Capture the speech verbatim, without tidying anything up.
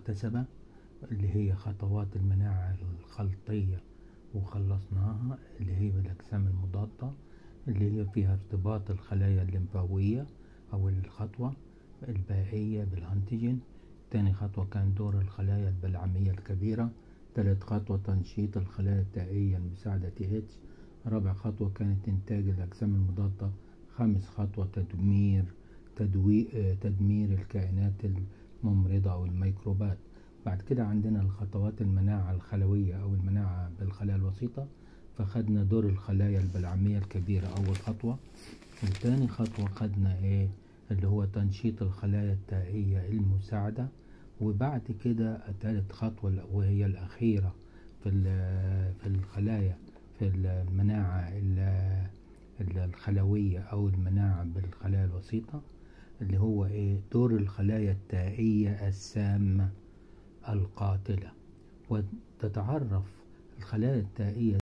المكتسبة اللي هي خطوات المناعة الخلطية وخلصناها، اللي هي بالأجسام المضادة اللي هي فيها ارتباط الخلايا الليمفاوية أو الخطوة البائية بالأنتيجين. تاني خطوة كان دور الخلايا البلعمية الكبيرة. تالت خطوة تنشيط الخلايا التائية المساعدة تي اتش. رابع خطوة كانت إنتاج الأجسام المضادة. خامس خطوة تدمير تدوي تدمير الكائنات الممرضة أو الميكروبات. بعد كده عندنا الخطوات المناعة الخلوية أو المناعة بالخلايا الوسيطة، فخدنا دور الخلايا البلعمية الكبيرة أول خطوة. وتاني خطوة خدنا إيه اللي هو تنشيط الخلايا التائية المساعدة. وبعد كده تالت خطوة وهي الأخيرة في في الخلايا في المناعة الخلوية أو المناعة بالخلايا الوسيطة، اللي هو إيه دور الخلايا التائية السامة القاتلة. وتتعرف الخلايا التائية